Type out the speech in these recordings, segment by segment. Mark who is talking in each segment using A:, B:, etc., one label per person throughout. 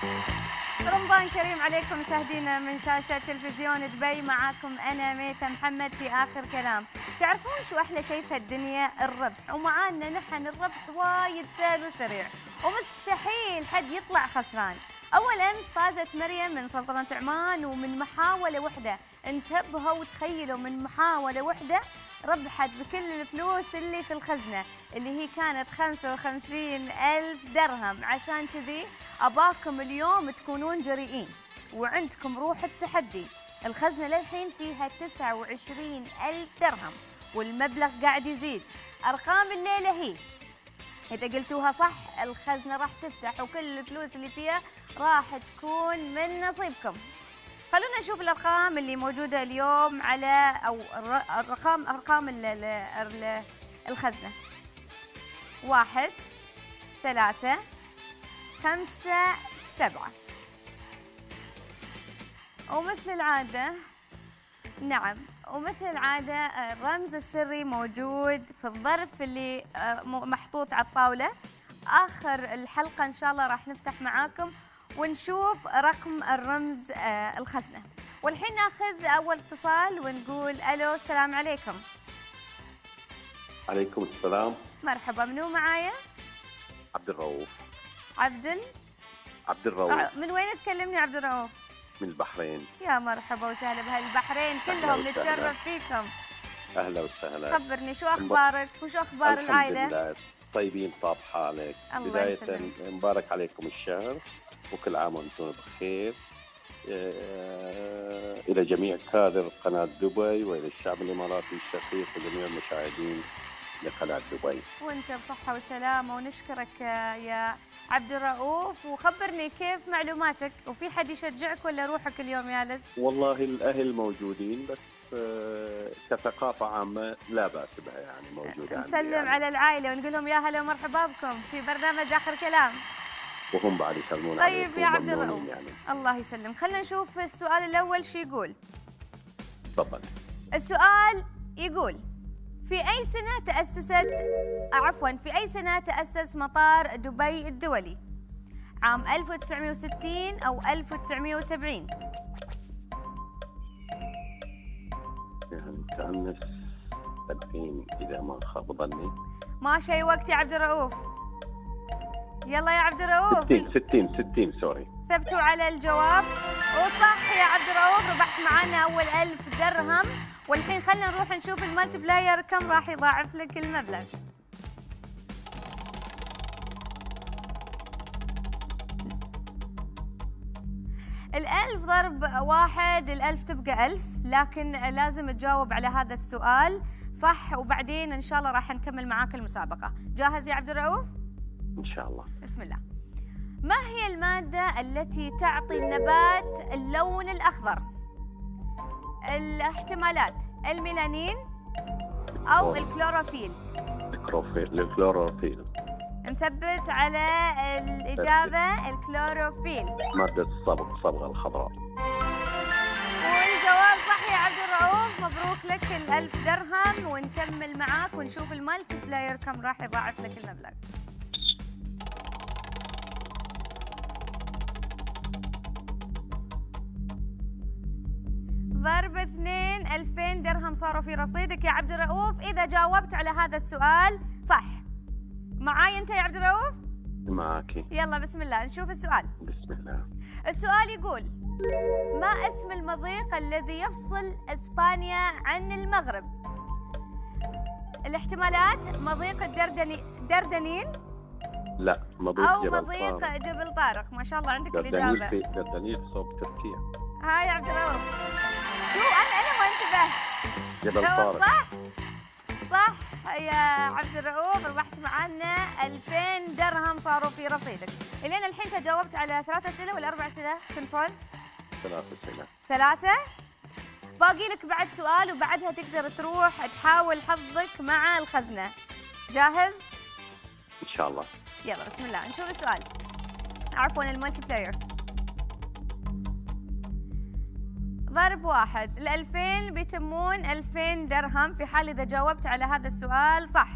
A: رمضان كريم عليكم مشاهدينا من شاشة تلفزيون دبي. معاكم أنا ميثة محمد في آخر كلام. تعرفون شو أحلى شيء في الدنيا؟ الربح. ومعانا نحن الربح وايد سهل وسريع ومستحيل حد يطلع خسران. أول أمس فازت مريم من سلطنة عمان ومن محاولة واحدة. انتبهوا وتخيلوا، من محاولة واحدة ربحت بكل الفلوس اللي في الخزنة اللي هي كانت 55,000 درهم. عشان كذي أباكم اليوم تكونون جريئين وعندكم روح التحدي. الخزنة للحين فيها 29,000 درهم والمبلغ قاعد يزيد. أرقام الليلة هي إذا قلتوها صح الخزنة راح تفتح وكل الفلوس اللي فيها راح تكون من نصيبكم. خلونا نشوف الأرقام اللي موجودة اليوم على أرقام الخزنة. 1 3 5 7. ومثل العادة ومثل العادة الرمز السري موجود في الظرف اللي محطوط على الطاولة. آخر الحلقة إن شاء الله راح نفتح معاكم ونشوف رقم الرمز الخزنة. والحين ناخذ أول اتصال ونقول ألو، السلام عليكم.
B: عليكم السلام.
A: مرحبا، منو معايا؟
B: عبد الرؤوف.
A: عبد
B: الرؤوف.
A: من وين تكلمني عبد الرؤوف؟
B: من البحرين.
A: يا مرحبا وسهلا بهالبحرين كلهم، نتشرف فيكم.
B: أهلا وسهلا.
A: خبرني شو أخبارك وشو أخبار العائلة؟
B: الحمد لله طيبين، طاب حالك. بداية مبارك عليكم الشهر وكل عام وانتم بخير. إلى جميع كادر قناة دبي وإلى الشعب الإماراتي الشقيق وجميع المشاهدين لقناة دبي.
A: وانت بصحة وسلامة ونشكرك يا عبد الرؤوف. وخبرني كيف معلوماتك، وفي حد يشجعك ولا روحك اليوم يالس؟
B: والله الأهل موجودين بس كثقافة عامة لا بأس بها، يعني موجودة.
A: نسلم
B: يعني
A: على العائلة ونقول لهم يا هلا ومرحبا بكم في برنامج آخر كلام.
B: وهم بعد يسلمون
A: عليكم. طيب يا عبد الرؤوف
B: يعني.
A: الله يسلم. خلينا نشوف السؤال الأول شو يقول.
B: تفضل.
A: السؤال يقول في أي سنة تأسس مطار دبي الدولي؟ عام 1960 أو 1970؟
B: يعني تأنس 2000 إذا ما خاب ظني.
A: ما شي وقت يا عبد الرؤوف. يلا يا عبد الرؤوف.
B: 60 سوري.
A: ثبتوا على الجواب وصح يا عبد الرؤوف، ربحت معانا أول 1000 درهم. والحين خلينا نروح نشوف المالتي بلاير كم راح يضاعف لك المبلغ. ال1000 ضرب 1 ال1000 تبقى 1000، لكن لازم تجاوب على هذا السؤال صح وبعدين إن شاء الله راح نكمل معاك المسابقة. جاهز يا عبد الرؤوف؟
B: إن شاء الله.
A: بسم الله. ما هي المادة التي تعطي النبات اللون الأخضر؟ الاحتمالات الميلانين أو الكلوروفيل.
B: الكلوروفيل.
A: نثبت على الإجابة الكلوروفيل.
B: مادة الصبغة الخضراء.
A: والجواب صح يا عبد الرؤوف، مبروك لك ال1000 درهم. ونكمل معاك ونشوف المالتي بلاير كم راح يضاعف لك المبلغ. ضرب 2 2000 درهم صاروا في رصيدك يا عبد الرؤوف إذا جاوبت على هذا السؤال صح. معاي أنت يا عبد الرؤوف؟
B: معاكي.
A: يلا بسم الله نشوف السؤال.
B: بسم الله.
A: السؤال يقول ما اسم المضيق الذي يفصل إسبانيا عن المغرب؟ الاحتمالات مضيق الدردنيل
B: لا، مضيق
A: أو
B: جبل
A: مضيق
B: طارق.
A: جبل طارق. ما شاء الله عندك الإجابة.
B: دردنيل صوب تركيا.
A: هاي يا عبد الرؤوف. شو أنا ما انتبه.
B: جبل طارق.
A: صح يا عبد الرؤوف، ربحت معنا 2000 درهم صاروا في رصيدك. الين الحين تجاوبت على 3 أسئلة ولا 4 أسئلة؟ كنترول
B: 3 أسئلة.
A: 3. باقي لك بعد سؤال وبعدها تقدر تروح تحاول حظك مع الخزنة. جاهز؟
B: إن شاء الله.
A: يلا بسم الله نشوف السؤال. عفوا الملتي بلاير. ضرب 1 ال2000 بيتمون 2000 درهم في حال إذا جاوبت على هذا السؤال صح.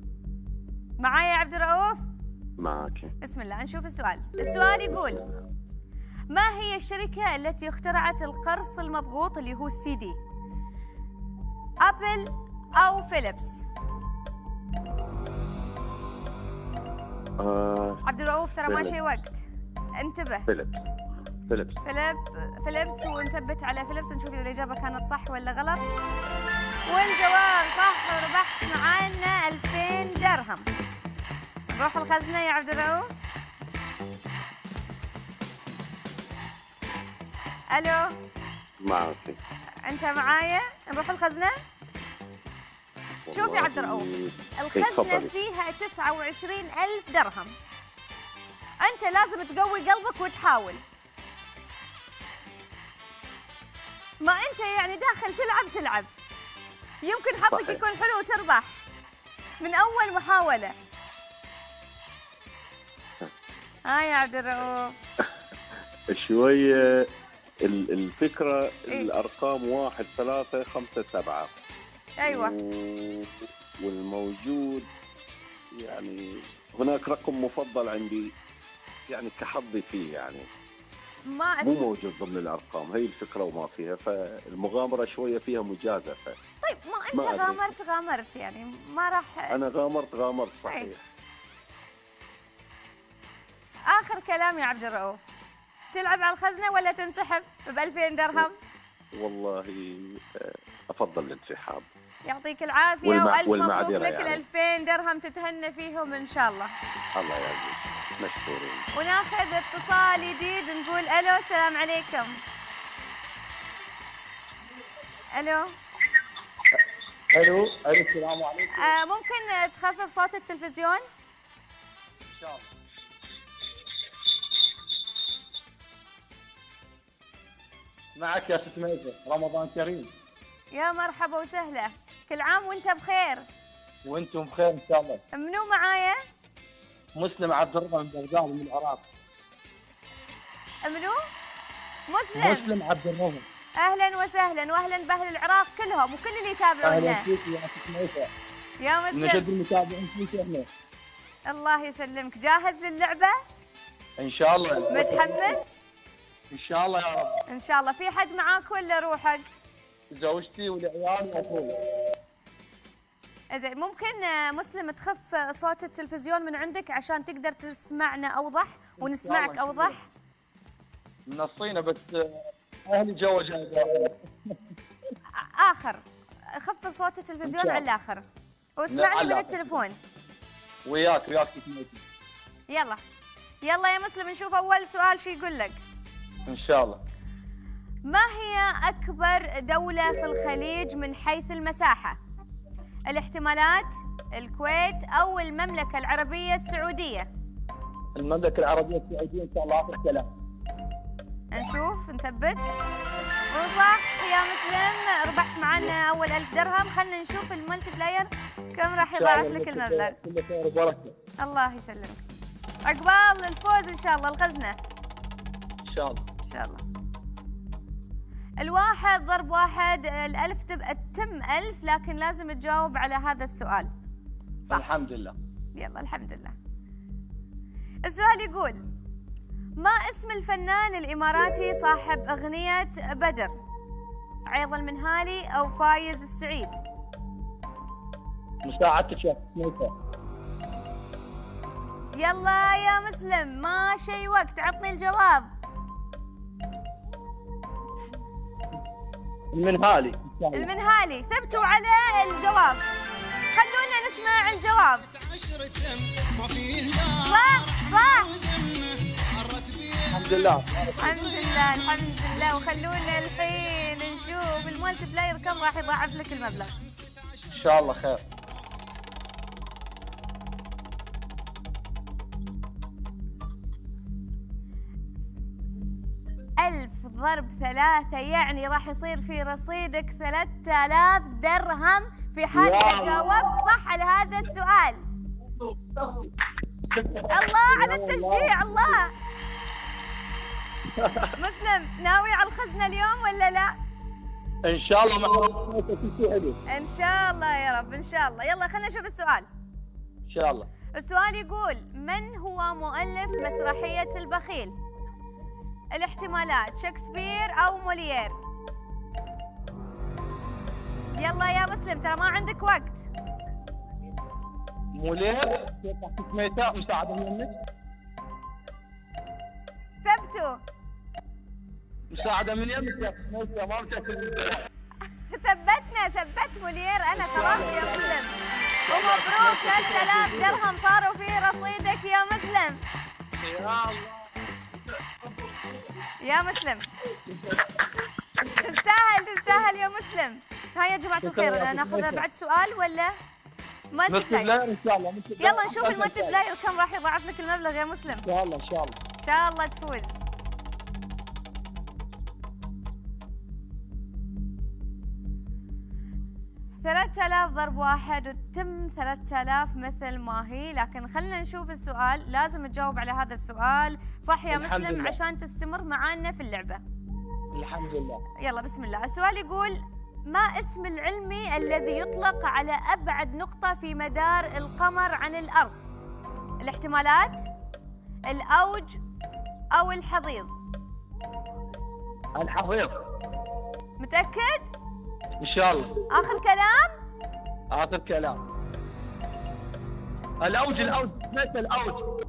A: معايا يا عبد الرؤوف؟
B: معك.
A: بسم الله نشوف السؤال. السؤال يقول ما هي الشركة التي اخترعت القرص المضغوط اللي هو السي دي؟ أبل أو فيليبس؟ عبد الرؤوف ترى ماشي وقت، انتبه. فيليبس ونثبت على فيليبس، نشوف إذا الإجابة كانت صح ولا غلط. والجواب صح، وربحت معانا 2000 درهم. نروح الخزنة يا عبد الرؤوف. ألو
B: معك.
A: أنت معايا؟ نروح الخزنة؟ شوف يا عبد الرؤوف، الخزنة فيها 29,000 درهم. أنت لازم تقوي قلبك وتحاول. ما أنت يعني داخل تلعب، يمكن حظك يكون حلو وتربح من أول محاولة. يا عبد الرؤوف
B: شوية الفكرة. الأرقام 1 3 5 7.
A: أيوة.
B: والموجود يعني هناك رقم مفضل عندي، يعني كحظي فيه، يعني مو موجود ضمن الأرقام. هي الفكرة وما فيها، فالمغامرة شوية فيها مجازفة.
A: طيب ما أنت غامرت يعني ما راح.
B: أنا غامرت صحيح.
A: آخر كلام يا عبد الرؤوف، تلعب على الخزنة ولا تنسحب ب2000 درهم؟
B: والله أفضل الانسحاب.
A: يعطيك العافية وألف مبروك لك
B: يعني.
A: 2000 درهم تتهنى فيهم إن شاء الله.
B: الله يعزك، مشكورين.
A: وناخذ اتصال جديد، نقول ألو السلام عليكم. ألو
C: السلام عليكم.
A: ممكن تخفف صوت التلفزيون؟
C: إن شاء الله. معك يا ست ميسة، رمضان كريم.
A: يا مرحبا وسهلا، كل عام وانت بخير.
C: وانتم بخير ان شاء الله.
A: منو معايا؟
C: مسلم عبد الرحمن بغداد من العراق.
A: منو؟ مسلم
C: عبد الرحمن.
A: اهلا وسهلا، واهلا باهل العراق كلهم وكل اللي يتابعونا.
C: اهلا فيك يا ست ميسة.
A: يا مسلم.
C: من اشد المتابعين فيك احنا.
A: الله يسلمك، جاهز للعبة؟
C: ان شاء الله.
A: متحمس؟
C: ان شاء الله يا رب.
A: ان شاء الله. في حد معاك ولا روحك؟
C: زوجتي والعيال واخوي.
A: زين، ممكن مسلم تخف صوت التلفزيون من عندك عشان تقدر تسمعنا اوضح ونسمعك اوضح؟
C: منصينا بس اهلي جوا جاي.
A: اخر خف صوت التلفزيون على الاخر واسمعني من التليفون.
C: وياك تسمعتي.
A: يلا يا مسلم، نشوف اول سؤال شو يقول لك.
C: ان شاء الله.
A: ما هي اكبر دولة في الخليج من حيث المساحة؟ الاحتمالات: الكويت او المملكة العربية السعودية.
C: المملكة العربية السعودية ان شاء الله. اخر كلام.
A: نشوف نثبت. وصح يا مسلم، ربحت معنا اول 1000 درهم. خلينا نشوف الملتي بلاير كم راح يضاعف لك المبلغ.
C: كل خير وبركة.
A: الله يسلمك. عقبال الفوز ان شاء الله. الخزنة
C: ان شاء الله.
A: ان شاء الله. الواحد ضرب واحد، الألف تم 1000، لكن لازم تجاوب على هذا السؤال صح.
C: الحمد لله.
A: يلا الحمد لله. السؤال يقول: ما اسم الفنان الإماراتي صاحب أغنية بدر؟ عيض المنهالي أو فايز السعيد؟
C: مساعدتك يا سميثة.
A: يلا يا مسلم، ما شي وقت، عطني الجواب. المنهالي. ثبتوا على الجواب، خلونا نسمع الجواب. صح.
C: الحمد لله.
A: وخلونا الحين نشوف المولتي بلاير كم راح يضاعف لك المبلغ.
C: ان شاء الله خير.
A: 1000 ضرب 3 يعني راح يصير في رصيدك 3000 درهم في حال إذا جاوبت صح على هذا السؤال. الله على التشجيع، الله. مسلم، ناوي على الخزنة اليوم ولا لا؟
C: ان شاء الله. مع
A: ان شاء الله يا رب، ان شاء الله. يلا خلينا نشوف السؤال.
C: ان شاء الله.
A: السؤال يقول: من هو مؤلف مسرحية البخيل؟ الاحتمالات شكسبير أو موليير. يلا يا مسلم ترى ما عندك وقت.
C: مولير سميته مساعدة منك.
A: ثبتوا.
C: مساعدة من يمك يا سميته ما متأكد.
A: ثبت موليير أنا خلاص يا مسلم. ومبروك 3000 درهم صاروا في رصيدك يا مسلم.
C: يا الله
A: يا مسلم تستاهل يا مسلم. ها يا جماعة الخير ناخذ بعد سؤال ولا مالتي بلاير؟
C: ان شاء الله.
A: يلا نشوف المالتي بلاير كم راح يضاعف لك المبلغ يا مسلم.
C: ان شاء الله ان شاء الله
A: ان شاء الله تفوز. ثلاثة آلاف ضرب واحد وتم 3000 مثل ما هي، لكن خلينا نشوف السؤال. لازم تجاوب على هذا السؤال صح يا مسلم
C: لله.
A: عشان تستمر معانا في اللعبة.
C: الحمد لله.
A: يلا بسم الله. السؤال يقول ما اسم العلمي الذي يطلق على أبعد نقطة في مدار القمر عن الأرض؟ الاحتمالات الأوج أو الحضيض.
C: الحضيض.
A: متأكد؟
C: ان شاء الله.
A: آخر كلام؟
C: اخر كلام. الاوج سمعت الاوج.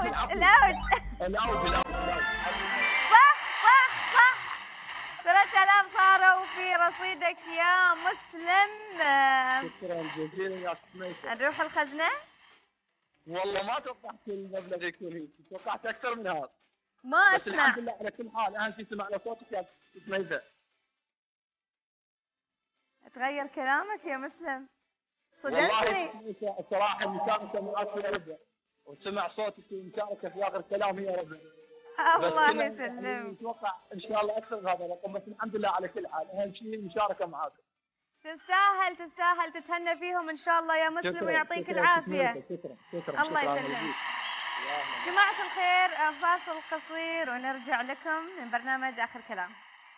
A: صح 3000 صاروا في رصيدك يا مسلم.
C: شكرا جزيلا يا سميته.
A: نروح الخزنة؟
C: والله ما توقعت المبلغ يكون هيك، توقعت اكثر من هذا.
A: ما
C: بس
A: اسمع.
C: الحمد لله على كل حال، اهم شيء سمعنا صوتك يا سميته.
A: تغير كلامك يا مسلم.
C: والله
A: صدقني.
C: الصراحه المشاركه معك في ربع، وسمع صوتك في المشاركه في اخر كلام هي ربع.
A: الله يسلمك.
C: نتوقع ان شاء الله اكثر من هذا الرقم، بس الحمد لله على كل حال، اهم شيء المشاركه معاك.
A: تستاهل تتهنى فيهم ان شاء الله يا مسلم ويعطيك العافيه.
C: شكرا
A: الله يسلمك. جماعه الخير فاصل قصير ونرجع لكم من برنامج اخر كلام.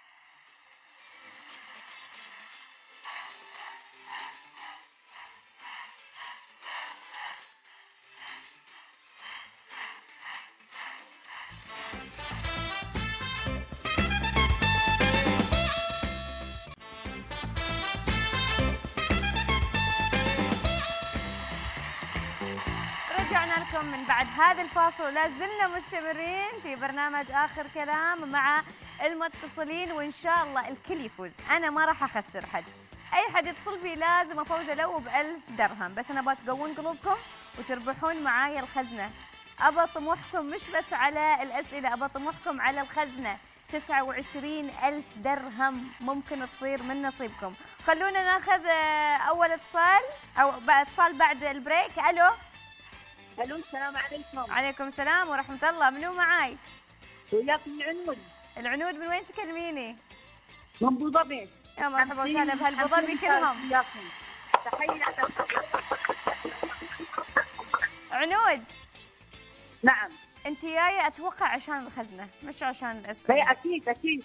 A: رجعنا لكم من بعد هذا الفاصل ولا زلنا مستمرين في برنامج آخر كلام مع المتصلين، وإن شاء الله الكل يفوز. أنا ما راح أخسر حد، أي حد يتصل بي لازم أفوز له ب1000 درهم، بس أنا بتقوون قلوبكم وتربحون معايا الخزنة. أبى طموحكم مش بس على الأسئلة، أبى طموحكم على الخزنة. 29,000 درهم ممكن تصير من نصيبكم. خلونا ناخذ أول اتصال أو اتصال بعد البريك. ألو.
D: الو السلام عليكم.
A: عليكم السلام ورحمة الله. منو معاي؟
D: وياك العنود.
A: العنود من وين تكلميني؟
D: من ابو ظبي.
A: يا مرحبا وسهلا بهالابو ظبي كلهم.
D: تحية.
A: عنود.
D: نعم.
A: انت جايه اتوقع عشان الخزنة مش عشان الاسئلة.
D: اي اكيد.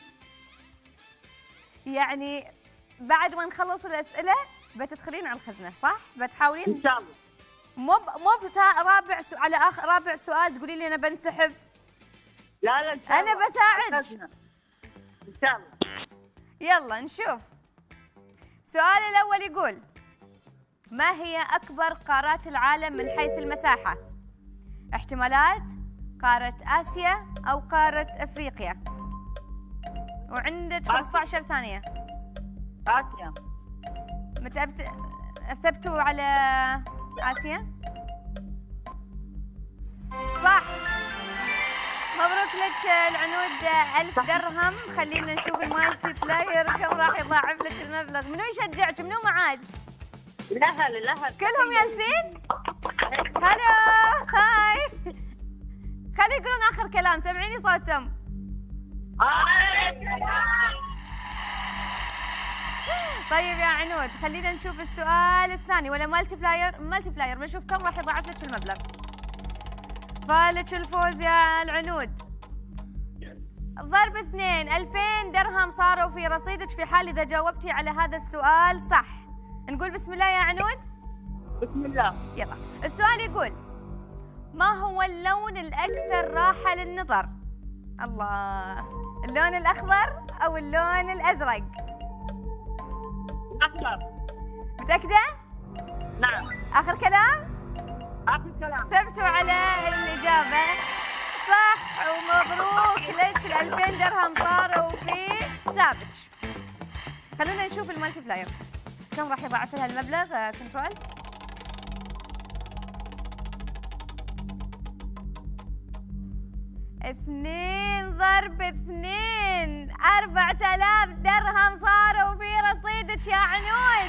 A: يعني بعد ما نخلص الاسئلة بتدخلين على الخزنة صح؟ بتحاولين؟
D: ان شاء الله.
A: مو على رابع سؤال تقولي لي انا بنسحب.
D: لا
A: إن شاء الله. انا بساعدك
D: ان شاء الله.
A: يلا نشوف. السؤال الاول يقول ما هي اكبر قارات العالم من حيث المساحة؟ احتمالات قارة آسيا أو قارة أفريقيا، وعندك 15 ثانية.
D: آسيا.
A: ثبتوا على آسيا؟ صح. مبروك لك العنود 1000 درهم. خلينا نشوف المالتي بلاير كم راح يضاعف لك المبلغ. منو يشجعك؟ منو معاك؟
D: الأهل.
A: كلهم جالسين؟ هلا هاي. خلي يقولون آخر كلام، سمعيني صوتهم. طيب يا عنود خلينا نشوف السؤال الثاني ولا مالتي بلاير بنشوف كم راح يضاعف لك المبلغ. فالك الفوز يا العنود. ضرب 2 2000 درهم صاروا في رصيدك في حال إذا جاوبتي على هذا السؤال صح. نقول بسم الله يا عنود؟
D: بسم الله.
A: يلا. السؤال يقول ما هو اللون الأكثر راحة للنظر؟ الله. اللون الأخضر أو اللون الأزرق؟
D: أخضر.
A: متأكدة؟
D: نعم.
A: آخر كلام؟
D: آخر كلام.
A: ثبتوا على الإجابة صح، ومبروك لك ال 2000 درهم صاروا في سافج. خلونا نشوف المالتي بلاير كم راح يضاعف لها المبلغ. كنترول. 2 ضرب 2 4000 درهم صاروا في رصيدك يا عنود.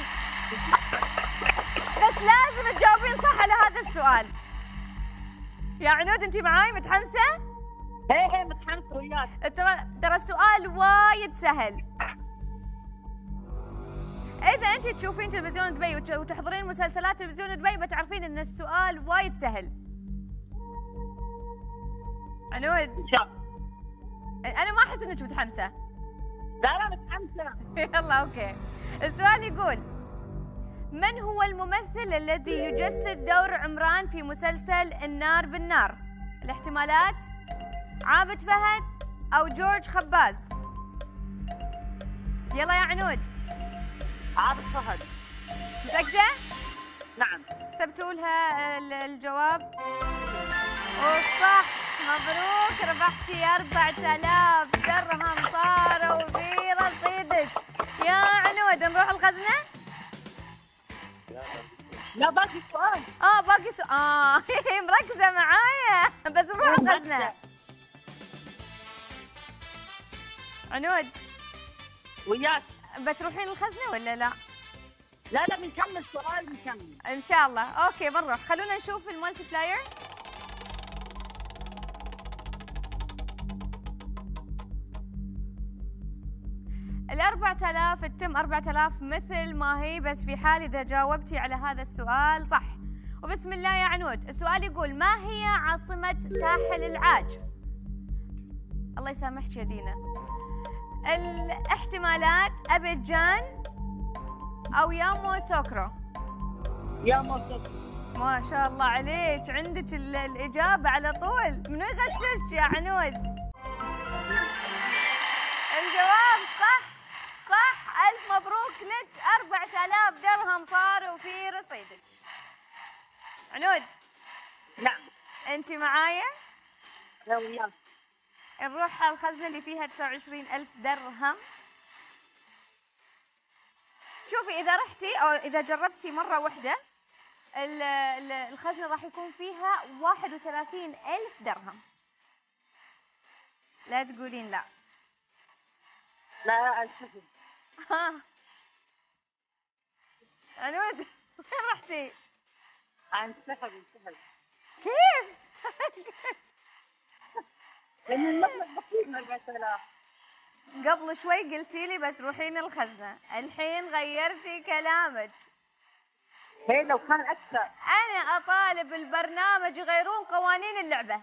A: بس لازم تجاوبين صح على هذا السؤال. يا عنود انت معاي متحمسه؟
D: هي متحمسه وياك.
A: ترى السؤال وايد سهل. اذا انت تشوفين تلفزيون دبي وتحضرين مسلسلات تلفزيون دبي بتعرفين ان السؤال وايد سهل. عنود
D: ان شاء الله.
A: انا ما احس انك متحمسه.
D: لا متحمسه.
A: يلا اوكي. السؤال يقول: من هو الممثل الذي يجسد دور عمران في مسلسل النار بالنار؟ الاحتمالات: عابد فهد او جورج خباز. يلا يا عنود.
D: عابد فهد.
A: متأكدة؟
D: نعم.
A: ثبتوا لها الجواب. وصح، مبروك ربحتي 4000 درهم صاروا في رصيدك يا عنود. نروح الخزنة؟
D: لا باقي سؤال.
A: باقي سؤال. مركزة معايا بس نروح الخزنة. عنود
D: وياك.
A: بتروحين الخزنة ولا لا؟
D: لا بنكمل سؤال بنكمل.
A: ان شاء الله. اوكي بنروح. خلونا نشوف المالتي بلاير. ال 4000 تتم 4000 مثل ما هي، بس في حال إذا جاوبتي على هذا السؤال صح. وبسم الله يا عنود. السؤال يقول: ما هي عاصمة ساحل العاج؟ الله يسامحك يا دينا. الاحتمالات: أبيجان أو ياموسوكرو.
D: ياموسوكرو.
A: ما شاء الله عليك، عندك الإجابة على طول. منو يغششك يا عنود؟ الجواب صح. ألف مبروك لك، 4000 درهم صاروا في رصيدك. عنود.
D: نعم.
A: أنت معايا؟
D: لا وياك.
A: نروح على الخزنة اللي فيها 29000 درهم. شوفي إذا رحتي أو إذا جربتي مرة واحدة الخزنة راح يكون فيها 31000 درهم. لا تقولين لا.
D: لا أنسحب.
A: ها عنود وين رحتي؟
D: انسحب.
A: كيف؟
D: لأن المبلغ بسيط 4000.
A: قبل شوي قلتي لي بتروحين الخزنة، الحين غيرتي كلامك.
D: هي لو كان أكثر.
A: أنا أطالب البرنامج يغيرون قوانين اللعبة.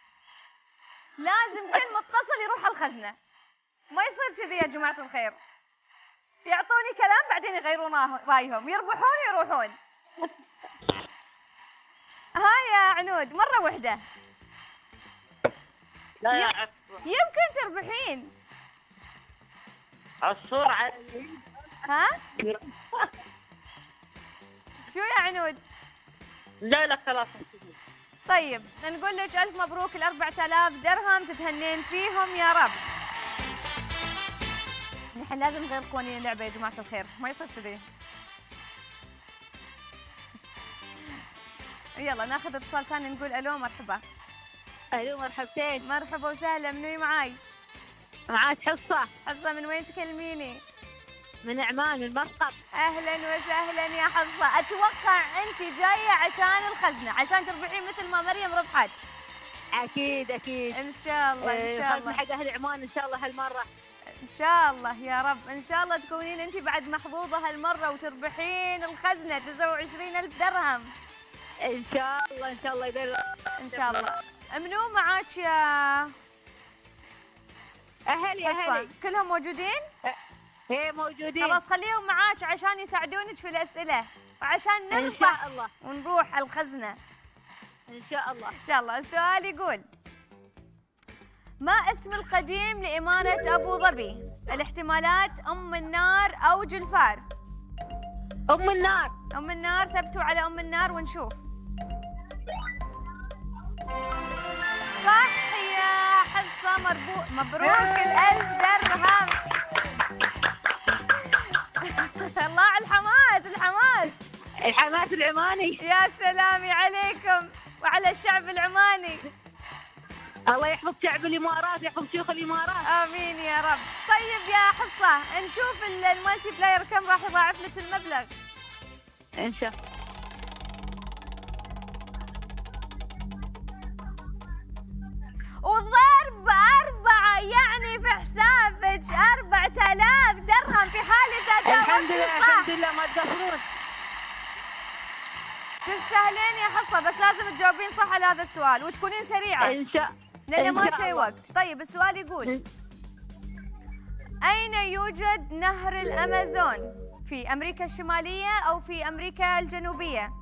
A: لازم كل متصل يروح الخزنة. ما يصير كذي يا جماعة الخير. يعطوني كلام بعدين يغيرون رايهم، يربحون يروحون. ها يا عنود مرة واحدة.
D: لا يا عفو.
A: يمكن تربحين.
D: عصور على اليمين.
A: ها؟ شو يا عنود؟
D: لا خلاص.
A: طيب نقول لك ألف مبروك، ال 4000 درهم تتهنين فيهم يا رب. نحن لازم نغير قوانين اللعبة يا جماعة الخير، ما يصير كذي. يلا ناخذ اتصال ثاني نقول الو. مرحبا.
D: الو مرحبتين.
A: مرحبا وسهلا. منو معاي؟
D: معاك حصة.
A: حصة من وين تكلميني؟
D: من عمان من مسقط.
A: اهلا وسهلا يا حصة. اتوقع انت جاية عشان الخزنة، عشان تربحين مثل ما مريم ربحت.
D: اكيد
A: ان شاء الله. ان شاء الله
D: حق اهل عمان ان شاء الله هالمرة.
A: ان شاء الله يا رب. ان شاء الله تكونين انت بعد محظوظة هالمرة وتربحين الخزنة 29000 درهم.
D: ان شاء الله يدير.
A: ان شاء الله. منو معاك يا
D: اهلي؟
A: كلهم موجودين؟
D: هي موجودين.
A: خلاص خليهم معاك عشان يساعدونك في الأسئلة وعشان نربح
D: إن شاء الله
A: ونروح الخزنة
D: إن شاء الله.
A: إن شاء الله. السؤال يقول: ما اسم القديم لإمارة أبو ظبي؟ الاحتمالات أم النار أو جلفار.
D: أم النار.
A: أم النار، ثبتوا على أم النار ونشوف. صح يا حصة، مبروك ال1000 درهم. الله على الحماس،
D: الحماس العماني.
A: يا سلامي عليكم وعلى الشعب العماني.
D: الله يحفظ شعب الإمارات، يحفظ شيوخ الإمارات.
A: آمين يا رب. طيب يا حصة، نشوف المالتي بلاير كم راح يضاعف لك المبلغ.
D: إن شاء الله.
A: وضرب 4 يعني في حسابك 4000 درهم في حال إذا جاوبتي صح.
D: الحمد لله ما تقصرون.
A: تستاهلين يا حصة، بس لازم تجاوبين صح على هذا السؤال وتكونين سريعة.
D: إن شاء
A: لأنه ما شيء وقت. طيب السؤال يقول: أين يوجد نهر الأمازون؟ في أمريكا الشمالية أو في أمريكا الجنوبية؟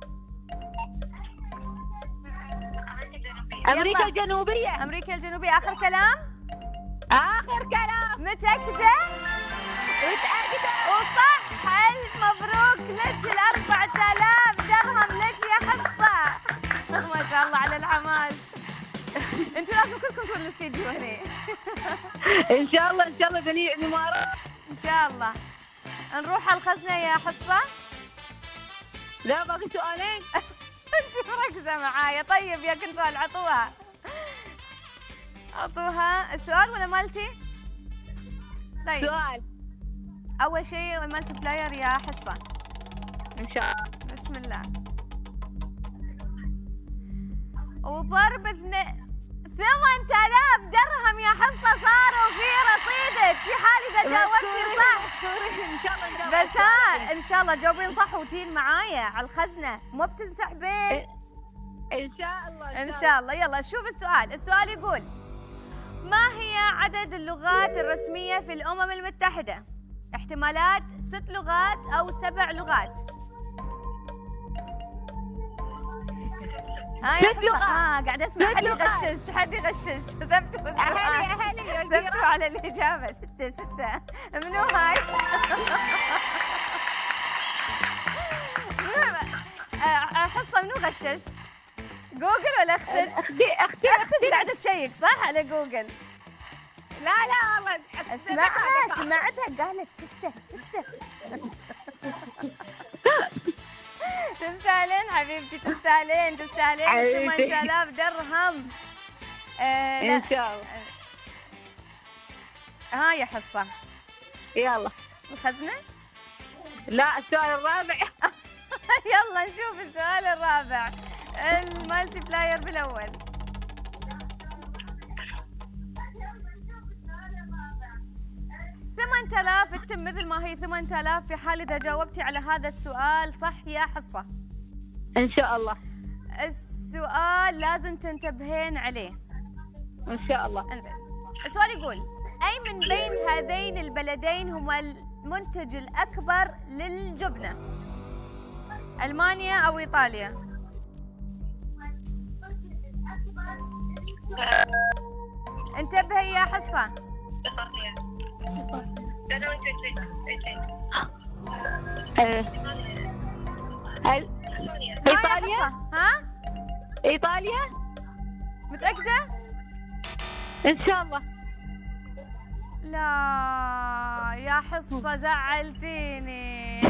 D: أمريكا الجنوبية.
A: أمريكا الجنوبية. آخر كلام؟
D: آخر كلام.
A: متأكدة؟
D: متأكدة.
A: وصح. ألف مبروك لك، 4000 درهم لك يا حصة. ما شاء الله على الحماس. انتوا لازم كلكم تقولوا الاستديو هنا.
D: إن شاء الله جميع الإمارات.
A: إن شاء الله. نروح على الخزنة يا حصة.
D: لا باقي سؤالين.
A: انت مركزة معايا. طيب يا كنترول اعطوها السؤال ولا مالتي؟ طيب
D: سؤال.
A: أول شيء المالتي بلاير يا حصة.
D: إن شاء الله.
A: بسم الله. وضرب 8000 درهم يا حصة صاروا في رصيدك في حال إذا جاوبتي صح.
D: إن شاء الله نجاوب.
A: بس ها إن شاء الله تجاوبين صح وتين معايا على الخزنة، مو بتنسحبين.
D: إن شاء الله.
A: إن شاء الله. يلا شوف السؤال يقول: ما هي عدد اللغات الرسمية في الأمم المتحدة؟ احتمالات 6 لغات أو 7 لغات.
D: 6 لغات.
A: قاعد اسمع حد يغشش. ثبتوا السؤال.
D: أهلي
A: ثبتوا على الإجابة. 6. منو هاي؟ حصة منو غششت؟ جوجل ولا اختك؟ اختك قاعدة تشيك صح على جوجل.
D: لا والله
A: سمعتها قالت 6. تستاهلين حبيبتي، تستاهلين 8000 درهم.
D: إن شاء الله.
A: ها يا حصة.
D: يلا
A: الخزنة؟
D: لا السؤال الرابع.
A: يلا نشوف السؤال الرابع. المالتي بلاير بالأول. تتم مثل ما هي 8000 في حال إذا جاوبتي على هذا السؤال صح يا حصة.
D: إن شاء الله.
A: السؤال لازم تنتبهين عليه.
D: إن شاء الله.
A: انزين. السؤال يقول: أي من بين هذين البلدين هو المنتج الأكبر للجبنة؟ ألمانيا أو إيطاليا؟ انتبهي يا حصة.
D: إيطاليا.
A: ها؟
D: إيطاليا.
A: متأكدة؟
D: إن شاء الله.
A: لا يا حصة زعلتيني.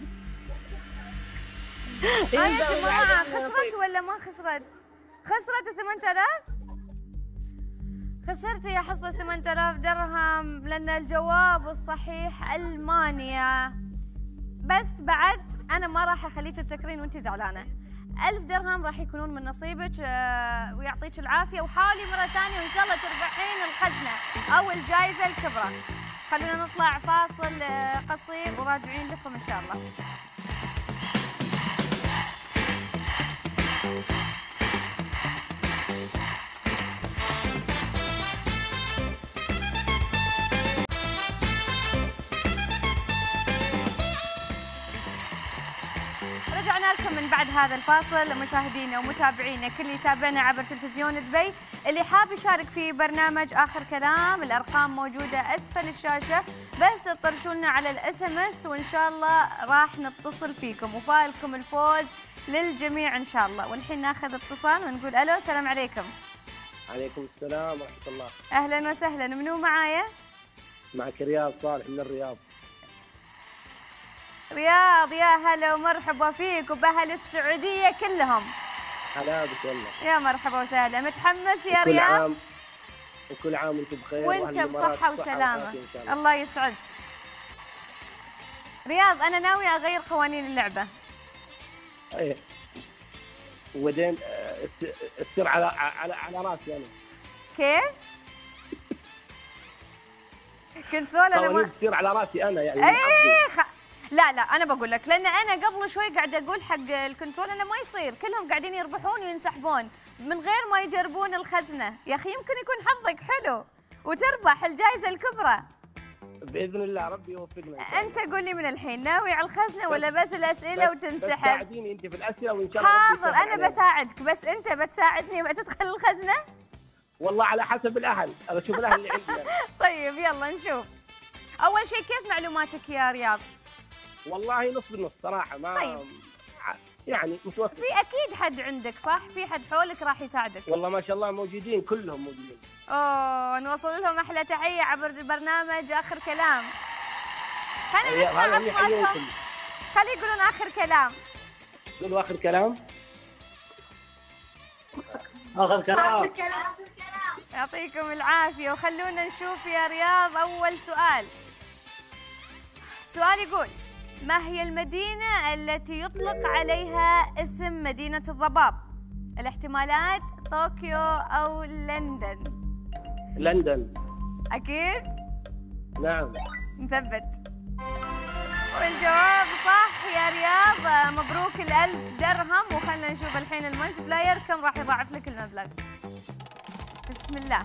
A: يا جماعة خسرت ولا ما خسرت؟ خسرت 8000؟ خسرتي يا حصة 8000 درهم لأن الجواب الصحيح ألمانيا. بس بعد أنا ما راح أخليك تسكرين وأنتي زعلانة. 1000 درهم راح يكونون من نصيبك ويعطيك العافية، وحاولي مرة ثانية وإن شاء الله تربحين الخزنة أو الجائزة الكبرى. خلونا نطلع فاصل قصير وراجعين لكم إن شاء الله. رجعنا لكم من من بعد هذا الفاصل مشاهدينا ومتابعينا كل اللي يتابعنا عبر تلفزيون دبي، اللي حاب يشارك في برنامج آخر كلام، الأرقام موجودة أسفل الشاشة، بس اطرشوا لنا على الSMS وإن شاء الله راح نتصل فيكم وفالكم الفوز للجميع إن شاء الله. والحين ناخذ اتصال ونقول ألو، السلام عليكم.
E: عليكم السلام ورحمة الله.
A: أهلا وسهلا، منو معايا؟
E: معك رياض صالح من الرياض.
A: رياض، يا هلا ومرحبا فيك وبأهل السعودية كلهم.
E: هلا بك والله.
A: يا مرحبا وسهلا، متحمس يا رياض؟
E: وكل عام وانت بخير
A: وانت بصحة وسلامة. الله يسعدك. رياض، أنا ناوي أغير قوانين اللعبة.
E: ايه وبعدين تصير على راسي أنا.
A: كيف؟ كنترول أنا ما
E: تصير على راسي أنا يعني.
A: ايه لا أنا بقول لك، لأن أنا قبل شوي قاعدة أقول حق الكنترول أنه ما يصير، كلهم قاعدين يربحون وينسحبون من غير ما يجربون الخزنة. يا أخي يمكن يكون حظك حلو وتربح الجائزة الكبرى.
E: بإذن الله ربي يوفقنا.
A: أنت قول لي من الحين، ناوي على الخزنة ولا بس الأسئلة وتنسحب؟
E: ساعديني أنت في الأسئلة وإن شاء الله.
A: حاضر، أنا بساعدك، بس أنت بتساعدني وبتدخل الخزنة؟
E: والله على حسب الأهل، أنا أشوف الأهل اللي عندي.
A: طيب يلا نشوف. أول شيء كيف معلوماتك يا رياض؟
E: والله نص بالنص صراحة، ما
A: طيب.
E: يعني متوسط.
A: في أكيد حد عندك صح؟ في حد حولك راح يساعدك.
E: والله ما شاء الله موجودين، كلهم موجودين.
A: نوصل لهم أحلى تحية عبر البرنامج آخر كلام. خلينا نسمع أصواتهم. خلي يقولون آخر كلام.
E: قولوا آخر كلام. آخر كلام.
A: يعطيكم العافية، وخلونا نشوف يا رياض أول سؤال. السؤال يقول: ما هي المدينة التي يطلق عليها اسم مدينة الضباب؟ الاحتمالات: طوكيو أو لندن.
E: لندن.
A: أكيد؟
E: نعم.
A: مثبت. والجواب صح يا رياض، مبروك ال1000 درهم. وخلنا نشوف الحين الملتي بلاير كم راح يضاعف لك المبلغ. بسم الله.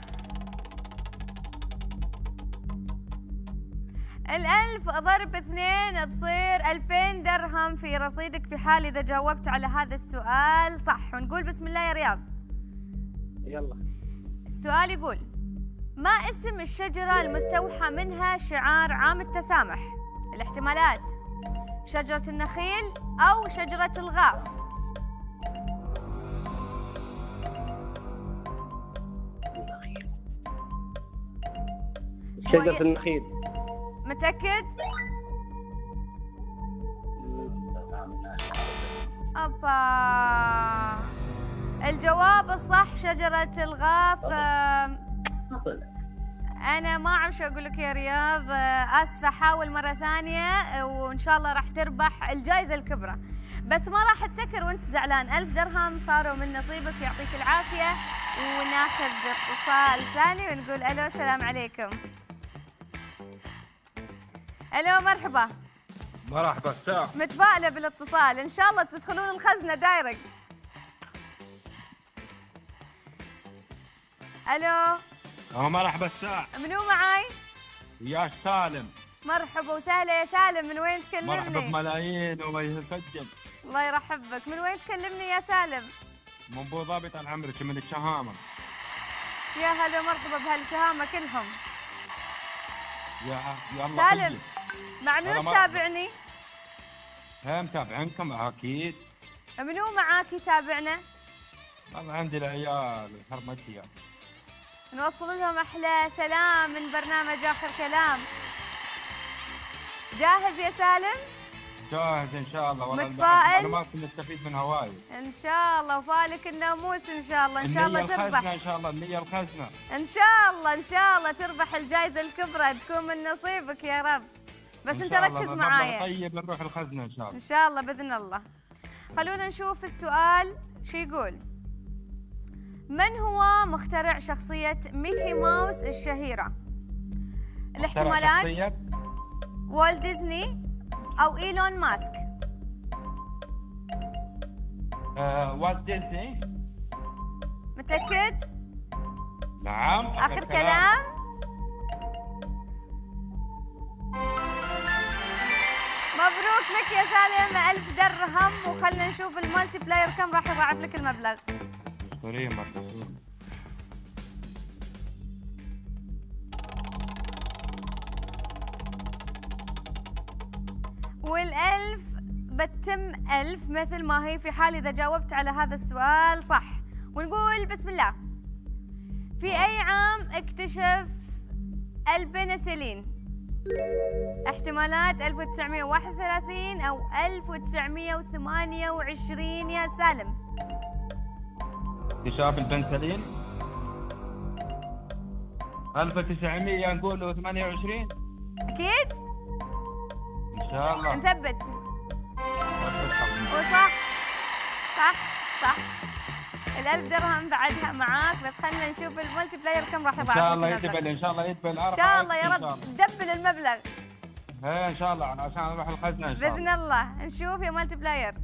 A: ال1000 ضرب 2 تصير 2000 درهم في رصيدك في حال إذا جاوبت على هذا السؤال صح. ونقول بسم الله يا رياض.
E: يلا.
A: السؤال يقول: ما اسم الشجرة المستوحى منها شعار عام التسامح؟ الاحتمالات: شجرة النخيل أو شجرة الغاف.
E: شجرة النخيل.
A: متأكد؟ أبا الجواب الصح شجرة الغاف. أنا ما أعرف شو أقول لك يا رياض، آسفة. حاول مرة ثانية وإن شاء الله راح تربح الجائزة الكبرى، بس ما راح تسكر وأنت زعلان. 1000 درهم صاروا من نصيبك، يعطيك العافية. وناخذ اتصال ثاني ونقول ألو، السلام عليكم. ألو مرحبا.
F: مرحبا الساعة.
A: متفائلة بالاتصال، إن شاء الله تدخلون الخزنة دايركت. ألو.
F: مرحبا الساعة.
A: منو معاي؟
F: يا سالم.
A: مرحبا وسهلا يا سالم، من وين تكلمني؟
F: مرحبا بملايين وما يسجل.
A: الله يرحبك، من وين تكلمني يا سالم؟
F: من ابو ضابط عن عمرك من الشهامة.
A: يا هلا مرحبا بهالشهامة كلهم.
F: يا الله
A: سالم، مع منو تتابعني؟
F: متابعينكم اكيد.
A: منو معاك يتابعنا؟
F: والله عندي العيال حرمتي.
A: نوصل لهم احلى سلام من برنامج آخر كلام. جاهز يا سالم؟
F: جاهز ان شاء الله. والله
A: متفائل؟
F: ما كنت نستفيد منها وايد
A: ان شاء الله، وفالك الناموس ان شاء الله. ان شاء الله تربح.
F: ان شاء الله النية الخزنة.
A: ان شاء الله ان شاء الله تربح الجائزة الكبرى، تكون من نصيبك يا رب. بس انت ركز معايا.
F: طيب نروح الخزنة ان شاء الله.
A: ان شاء الله باذن الله. خلونا نشوف السؤال شو يقول. من هو مخترع شخصية ميكي ماوس الشهيرة؟ الاحتمالات: والت ديزني أو إيلون ماسك.
F: والت ديزني.
A: متأكد؟
F: نعم.
A: آخر كلام؟ مبروك لك يا سالم 1000 درهم، وخلنا نشوف المالتي بلاير كم راح يضاعف لك المبلغ.
F: مشكورين مرحبا.
A: وال1000 بتتم 1000 مثل ما هي في حال إذا جاوبت على هذا السؤال صح. ونقول بسم الله. في أي عام اكتشف البنسلين؟ احتمالات 1931 أو 1928 يا سالم.
F: اكتشاف البنسلين 1900 نقول 28.
A: أكيد؟
F: ان شاء الله.
A: نثبت. وصح. صح صح. ال1000 درهم بعدها معاك، بس خلينا نشوف الملتي بلاير كم راح يضاعف.
F: ان شاء الله يدبل، ان شاء الله يدبل.
A: ان شاء الله يا رب دبل المبلغ.
F: ايه ان شاء الله عشان اروح الخزنه ان شاء الله.
A: باذن الله. نشوف يا مالتي بلاير.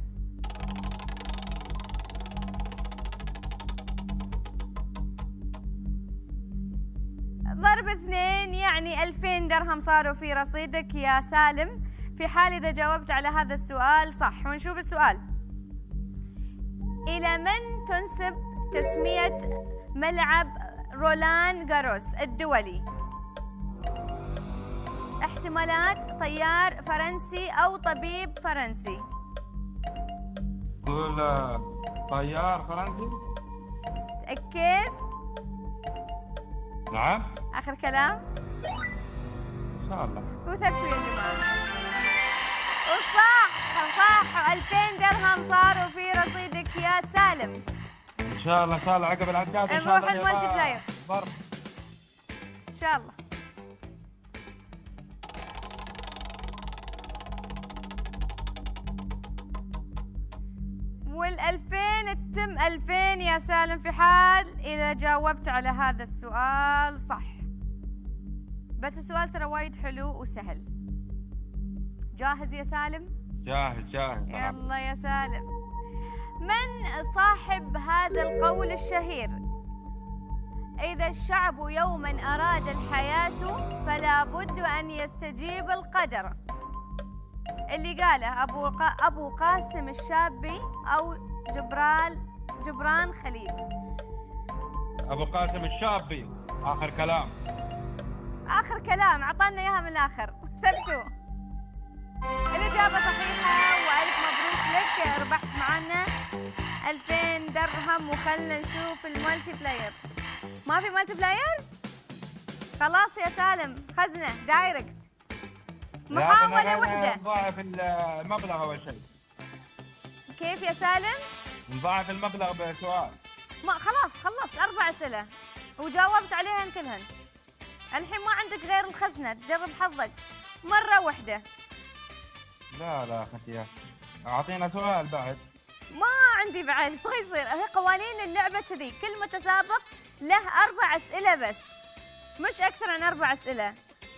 A: ضرب 2 يعني 2000 درهم صاروا في رصيدك يا سالم، في حال إذا جاوبت على هذا السؤال صح. ونشوف السؤال. إلى من تنسب تسمية ملعب رولان جاروس الدولي؟ احتمالات طيار فرنسي أو طبيب فرنسي.
F: قول طيار فرنسي.
A: تأكد؟
F: نعم.
A: آخر كلام؟
F: ان شاء الله.
A: وثبتوا يا جماعة. وصح صح. 2000 درهم صاروا في رصيدك يا سالم.
F: ان شاء الله ان شاء الله عقب العداد ان شاء الله.
A: نروح الملتي بلاير ان شاء الله. وال2000 تتم 2000 يا سالم، في حال إذا جاوبت على هذا السؤال صح. بس السؤال ترى وايد حلو وسهل. جاهز يا سالم؟
F: جاهز جاهز.
A: يلا يا سالم. من صاحب هذا القول الشهير؟ إذا الشعب يوما أراد الحياة فلا بد أن يستجيب القدر. اللي قاله أبو قاسم الشابي أو جبران خليل؟
F: أبو قاسم الشابي. آخر كلام.
A: آخر كلام. عطانا إياها من الآخر. ثبتوا. الإجابة صحيحة وألف مبروك لك، ربحت معنا 2000 درهم. وخلنا نشوف الملتي بلاير. ما في ملتي بلاير؟ خلاص يا سالم، خزنة دايركت. محاولة واحدة.
F: نضاعف المبلغ أول شيء.
A: كيف يا سالم؟
F: نضاعف المبلغ بسؤال.
A: ما خلاص خلصت 4 أسئلة وجاوبت عليهن كلهن. الحين ما عندك غير الخزنة، تجرب حظك مرة واحدة.
F: لا ختيا، أعطينا سؤال بعد.
A: ما عندي بعد، ما يصير. هي قوانين اللعبة كذي، كل متسابق له 4 أسئلة بس، مش أكثر عن 4 أسئلة.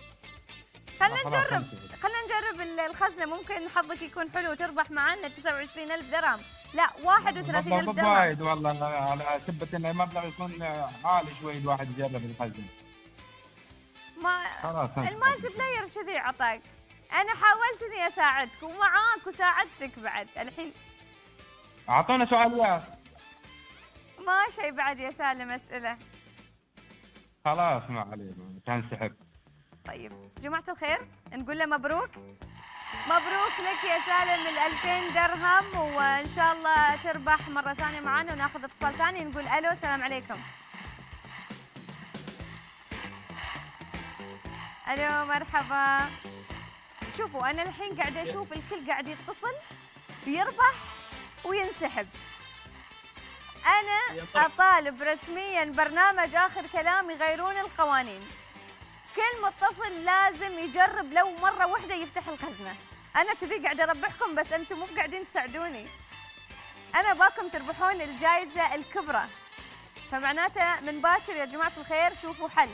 A: خلينا نجرب الخزنة، ممكن حظك يكون حلو وتربح معنا 29,000 درهم. لا 31,000 درهم.
F: وايد والله، على سبة ان المبلغ يكون عالي شوي الواحد يجرب الخزنة.
A: ما المالتي بلاير كذي عطاك. أنا حاولت إني أساعدك ومعاك وساعدتك بعد. الحين
F: أعطونا سؤاليات.
A: ما شيء بعد يا سالم أسئلة.
F: خلاص ما عليه، تنسحب.
A: طيب جماعة الخير، نقول له مبروك. مبروك لك يا سالم 2000 درهم، وإن شاء الله تربح مرة ثانية معنا وناخذ اتصال ثاني. نقول ألو، السلام عليكم. ألو مرحبا. شوفوا أنا الحين قاعدة أشوف الكل قاعد يتصل بيربح وينسحب. أنا أطالب رسمياً برنامج آخر كلام يغيرون القوانين. كل متصل لازم يجرب لو مرة واحدة يفتح الخزنة. أنا كذي قاعدة أربحكم بس أنتم مو قاعدين تساعدوني. أنا باكم تربحون الجائزة الكبرى، فمعناته من باكر يا جماعة الخير شوفوا حل.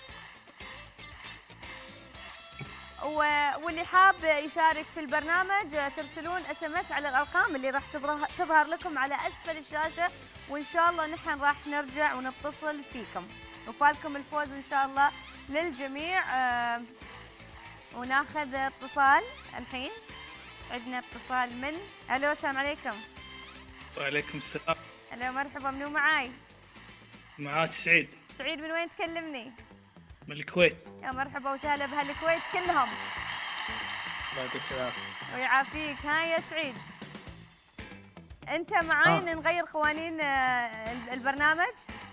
A: واللي حاب يشارك في البرنامج ترسلون SMS على الأرقام اللي راح تظهر لكم على أسفل الشاشة، وإن شاء الله نحن راح نرجع ونتصل فيكم وفالكم الفوز إن شاء الله للجميع. وناخذ اتصال الحين. عندنا اتصال من الو. السلام عليكم.
G: وعليكم السلام.
A: الو مرحبا، منو معاي؟
G: معاك سعيد.
A: سعيد من وين تكلمني؟
G: من الكويت.
A: يا مرحبا وسهلا بهالكويت كلهم.
G: الله يعطيك العافية.
A: ويعافيك. ها يا سعيد، انت معاي نغير قوانين البرنامج؟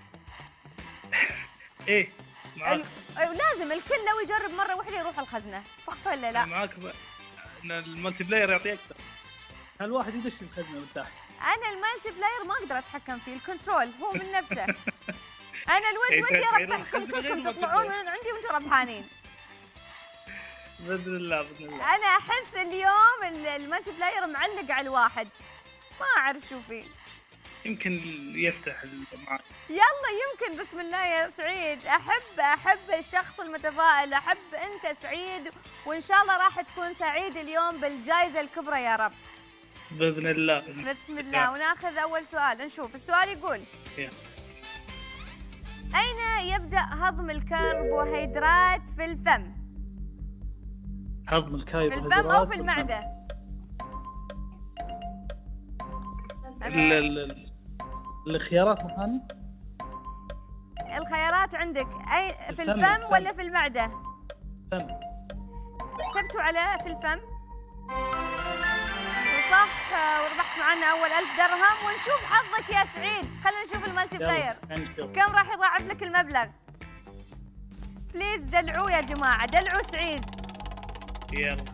G: ايه معاك.
A: لازم الكل لو يجرب مره واحده يروح الخزنه، صح ولا لا؟
G: معاك الملتي بلاير يعطي اكثر. الواحد يدش الخزنه مرتاح.
A: انا المالتي بلاير ما اقدر اتحكم فيه، الكنترول هو من نفسه. انا الود ودي اربحكم كلكم تطلعون من عندي وانتم ربحانين.
G: باذن الله باذن الله.
A: انا احس اليوم المالتي بلاير معلق على الواحد، ما اعرف شو فيه.
G: يمكن يفتح معك.
A: يلا يمكن. بسم الله يا سعيد. احب الشخص المتفائل، احب انت سعيد، وان شاء الله راح تكون سعيد اليوم بالجائزه الكبرى يا رب.
G: باذن الله.
A: بسم الله. وناخذ اول سؤال. نشوف السؤال يقول اين يبدا هضم الكربوهيدرات في الفم؟
G: هضم الكربوهيدرات
A: في الفم او في المعده؟
G: الخيارات مثلا؟
A: الخيارات عندك اي في الفم ولا في المعده؟
G: فم.
A: كتبتوا على في الفم وصح، وربحت معنا اول 1000 درهم. ونشوف حظك يا سعيد. خلينا نشوف المالتي بلاير كم راح يضاعف لك المبلغ. بليز دلعوه يا جماعه، دلعوا سعيد.
G: يلا.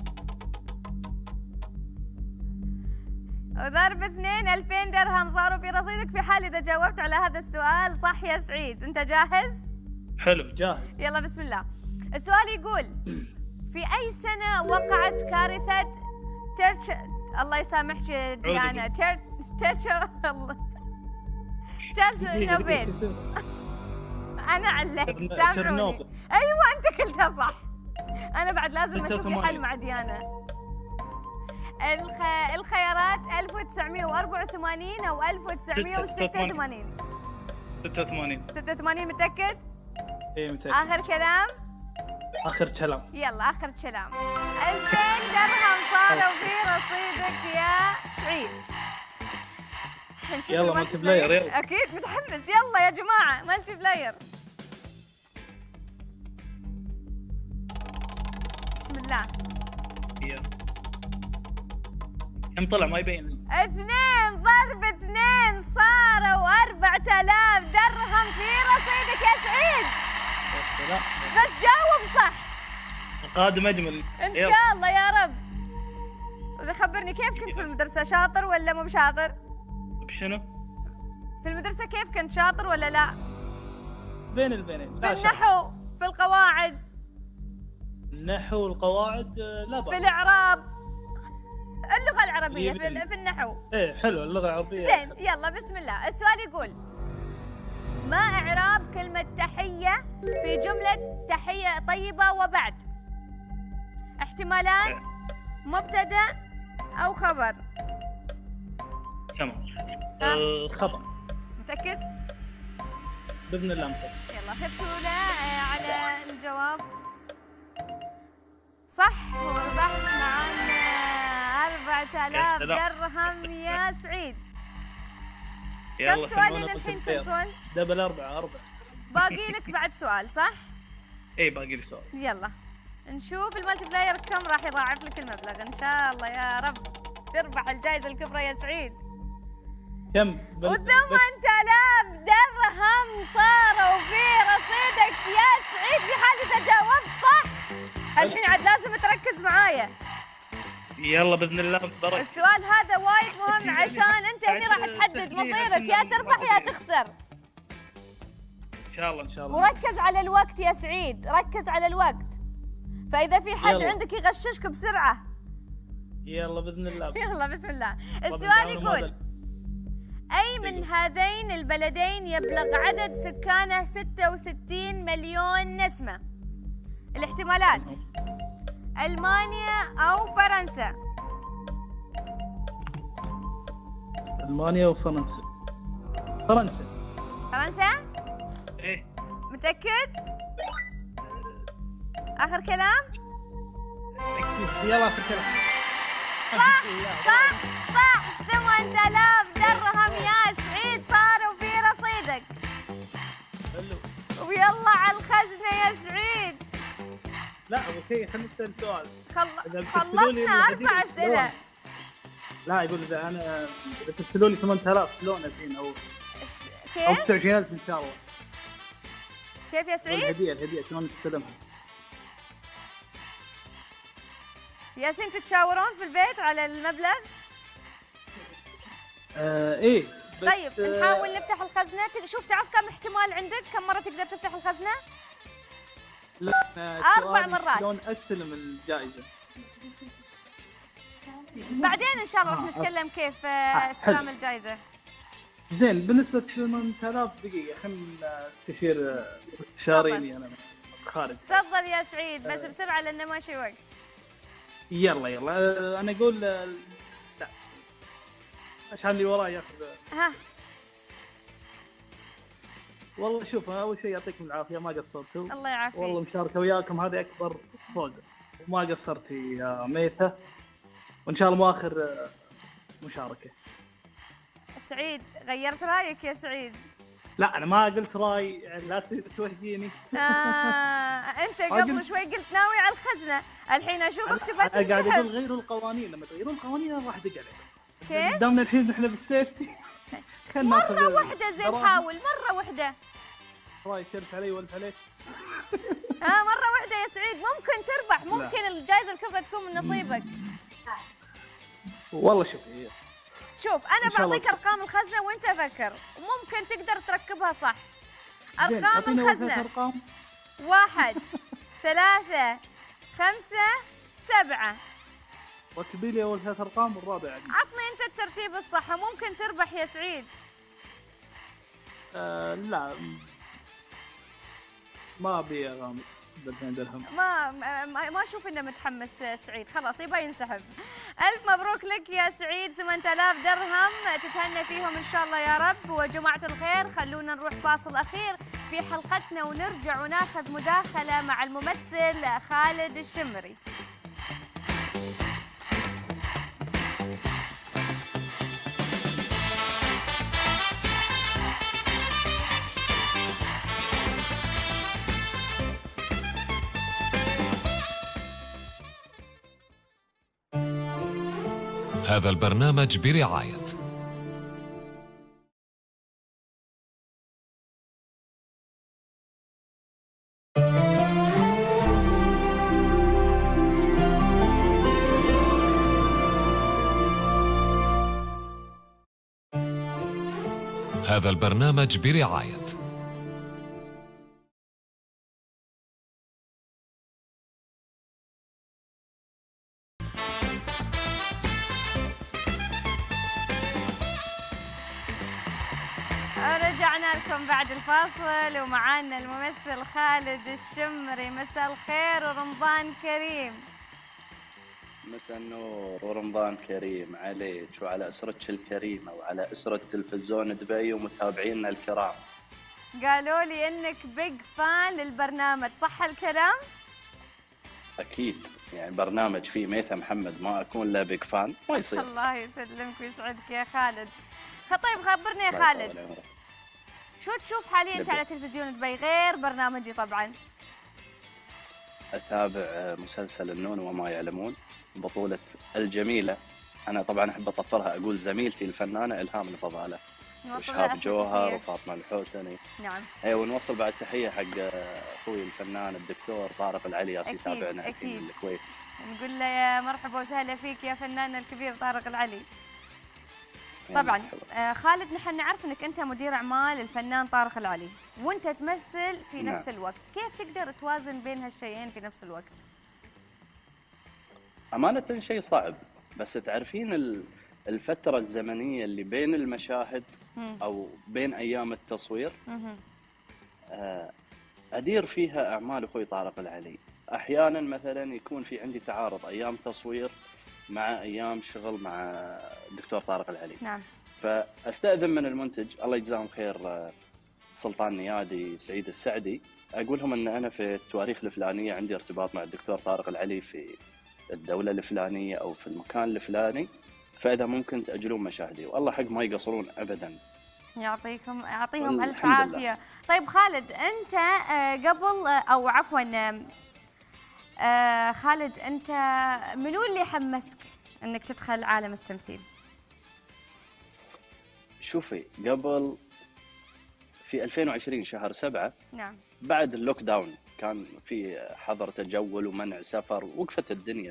A: وضرب 2 2000 درهم صاروا في رصيدك في حال اذا جاوبت على هذا السؤال صح يا سعيد. انت جاهز؟
G: حلو جاهز.
A: يلا بسم الله. السؤال يقول في اي سنه وقعت كارثه الله يسامحك ديانا تشيرنوبيل؟ انا علقت سامحوني. ايوه انت قلتها صح. انا بعد لازم اشوف لي حل مع ديانا. الخيارات 1984 او 1986. 86 متأكد؟
G: ايه متأكد.
A: آخر كلام؟
G: آخر كلام.
A: يلا آخر كلام. 2000 درهم صاروا في رصيدك يا سعيد.
G: يلا مالتي بلاير يلا.
A: أكيد متحمس. يلا يا جماعة مالتي بلاير. بسم الله.
G: يلا. كم طلع ما يبين؟
A: 2 ضرب 2 صاروا 4000 درهم في رصيدك يا سعيد. بس جاوب صح.
G: القادم اجمل
A: ان شاء الله يا رب. خبرني كيف كنت في المدرسة، شاطر ولا مو بشاطر؟
G: بشنو؟
A: في المدرسة كيف كنت، شاطر ولا لا؟
G: بين البينين.
A: في النحو، في القواعد.
G: النحو والقواعد لا بأس.
A: في الإعراب، اللغة العربية في النحو.
G: ايه حلو اللغة العربية.
A: زين يلا بسم الله. السؤال يقول ما إعراب كلمة تحية في جملة تحية طيبة وبعد؟ احتمالات، مبتدأ أو خبر؟
G: تمام. خبر.
A: متأكد؟
G: بإذن الله متأكد.
A: يلا خذتوا على الجواب صح، وربحت معنا 4000 درهم يا سعيد. كم سؤال للحين كنترول؟
G: دبل 4.
A: باقي لك بعد سؤال صح؟
G: ايه باقي لي سؤال.
A: يلا نشوف المالتي بلاير كم راح يضاعف لك المبلغ. ان شاء الله يا رب تربح الجائزة الكبرى يا سعيد.
G: كم؟
A: و8000 درهم صاروا في رصيدك يا سعيد في حال اذا جاوبت صح. الحين عاد لازم تركز معايا.
G: يلا باذن الله بركة.
A: السؤال هذا وايد مهم عشان انت هنا راح تحدد مصيرك، يا تربح يا تخسر.
G: ان شاء الله ان شاء الله.
A: وركز على الوقت يا سعيد، ركز على الوقت. فاذا في حد عندك يغششك بسرعه.
G: يلا باذن الله.
A: يلا بسم الله. السؤال يقول اي من هذين البلدين يبلغ عدد سكانه 66 مليون نسمه؟ الاحتمالات ألمانيا أو فرنسا؟
G: ألمانيا وفرنسا.
A: فرنسا؟
G: إيه.
A: متأكد؟ آخر كلام؟
G: يلا آخر كلام.
A: صح صح صح. 8000 درهم يا سعيد صاروا في رصيدك.
G: حلو.
A: ويلا على الخزنة يا سعيد.
G: لا اوكي خلينا نسال سؤال.
A: خلصنا 4 أسئلة.
G: لا يقول اذا ترسلوا لي 8000 شلون الحين او
A: كيف؟
G: 29000 ان شاء الله.
A: كيف يا سعيد؟
G: الهدية شلون تستلمها؟
A: ياسين تتشاورون في البيت على المبلغ؟
G: ايه
A: طيب نحاول نفتح الخزنة. شوف تعرف كم احتمال عندك؟ كم مرة تقدر تفتح الخزنة؟
G: لا
A: 4 مرات.
G: شلون استلم الجائزة؟
A: بعدين ان شاء الله راح نتكلم كيف استلام الجائزة.
G: زين بالنسبة ل 8000 دقيقة خلينا نستشير استشاريني انا خارج.
A: تفضل يا سعيد بس بسرعة لأنه ماشي وقت.
G: يلا انا اقول لا عشان اللي وراي ياخذ.
A: ها
G: والله شوف اول شيء يعطيكم العافيه ما قصرتوا.
A: الله يعافيك.
G: والله مشاركه وياكم هذه اكبر فوز وما قصرتي يا ميثة وان شاء الله مو اخر مشاركه.
A: سعيد غيرت رايك يا سعيد؟
G: لا انا ما قلت راي لا توهجيني.
A: انت قبل شوي قلت ناوي على الخزنه الحين اشوفك تبغى تنسحب.
G: قاعد اقول غيروا القوانين لما تغيرون القوانين راح ادق عليك.
A: كيف؟
G: دامنا الحين نحن بالسيفتي
A: مرة واحدة زين حاول مرة واحدة.
G: راي شرف علي والف عليك.
A: مرة واحدة يا سعيد ممكن تربح ممكن الجائزة الكبرى تكون من نصيبك.
G: والله
A: شوف أنا بعطيك أرقام الخزنة وأنت فكر وممكن تقدر تركبها صح. أرقام الخزنة 1 3 5 7.
G: ركبي لي اول 3 ارقام والرابع عندي.
A: عطني انت الترتيب الصح ممكن تربح يا سعيد.
G: لا ما ابي اغامر ب 2000 درهم.
A: ما اشوف انه متحمس سعيد خلاص يبغى ينسحب. الف مبروك لك يا سعيد 8000 درهم تتهنى فيهم ان شاء الله يا رب. وجماعه الخير خلونا نروح فاصل اخير في حلقتنا ونرجع وناخذ مداخله مع الممثل خالد الشمري.
H: هذا البرنامج برعاية هذا البرنامج برعاية
A: رجعنا لكم بعد الفاصل ومعانا الممثل خالد الشمري. مساء الخير ورمضان كريم.
I: مساء النور ورمضان كريم عليك وعلى أسرتك الكريمة وعلى أسرة تلفزيون دبي ومتابعينا الكرام.
A: قالوا لي إنك بيج فان للبرنامج صح الكلام؟
I: أكيد يعني برنامج فيه ميثة محمد ما أكون لا بيج فان ما يصير.
A: الله يسلمك ويسعدك يا خالد. طيب خبرني يا خالد شو تشوف حاليا انت على تلفزيون دبي غير برنامجي؟ طبعا
I: اتابع مسلسل النون وما يعلمون بطولة الجميلة، انا طبعا احب اطفرها اقول زميلتي الفنانة الهام الفضالة وشهاب جوهر وفاطمة الحوسني.
A: نعم
I: ونوصل بعد تحية حق اخوي الفنان الدكتور طارق العلي يتابعنا الحين من الكويت.
A: نقول له يا مرحبا وسهلا فيك يا فناننا الكبير طارق العلي. طبعا خالد نحن نعرف انك انت مدير اعمال الفنان طارق العلي وانت تمثل في نفس الوقت، كيف تقدر توازن بين هالشيئين في نفس الوقت؟
I: امانه شيء صعب، بس تعرفين الفتره الزمنيه اللي بين المشاهد او بين ايام التصوير ادير فيها اعمال اخوي طارق العلي. احيانا مثلا يكون في عندي تعارض ايام تصوير مع ايام شغل مع الدكتور طارق العلي.
A: نعم.
I: فاستاذن من المنتج الله يجزاهم خير سلطان نيادي سعيد السعدي، اقول لهم ان انا في التواريخ الفلانيه عندي ارتباط مع الدكتور طارق العلي في الدولة الفلانية أو في المكان الفلاني، فإذا ممكن تأجلون مشاهدي، والله حق ما يقصرون أبدا.
A: يعطيهم ألف عافية. طيب خالد، أنت قبل أو عفوا خالد، أنت منو اللي حمسك أنك تدخل عالم التمثيل؟
I: شوفي، قبل في 2020 شهر 7
A: نعم
I: بعد اللوك داون كان في حظر تجول ومنع سفر ووقفت الدنيا،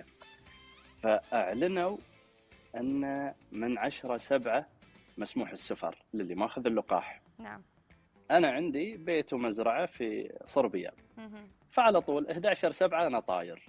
I: فأعلنوا أن من 10/7 مسموح السفر للي ماخذ اللقاح.
A: نعم.
I: أنا عندي بيت ومزرعة في صربيا، فعلى طول 11/7 أنا طاير.